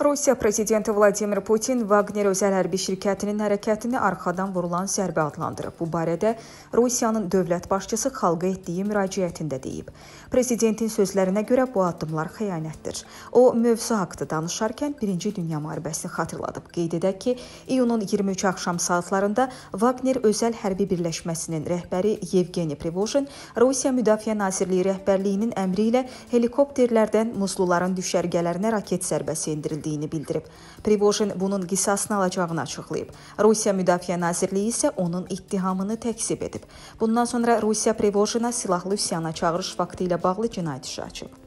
Rusiya prezidenti Vladimir Putin Wagner özəl hərbi şirkətinin hərəkətini arxadan vurulan zərbə adlandırıb. Bu barədə Rusiyanın dövlət başçısı xalqa etdiyi müraciətində deyib. Prezidentin sözlərinə görə bu addımlar xəyanətdir. O, mövzu haqqında danışarkən Birinci Dünya müharibəsini xatırladıb. Qeyd edək ki, iyunun 23 axşam saatlarında Wagner özəl hərbi birləşməsinin rəhbəri Yevgeni Prigojin Rusiya Müdafiə Nazirliyi rəhbərliyinin əmri ilə helikopterlərdən Muzluların düşərgələrinə raket zərbəsi endirildiyini bildirib. Prigojin bunun qisasını alacağını açıqlayıb. Rusiya Müdafiə Nazirliyi isə onun ittihamını təkzib edib. Bundan sonra Rusiya Prigojina silahlı üsyana çağırış faktı ilə bağlı cinayət işi açıb.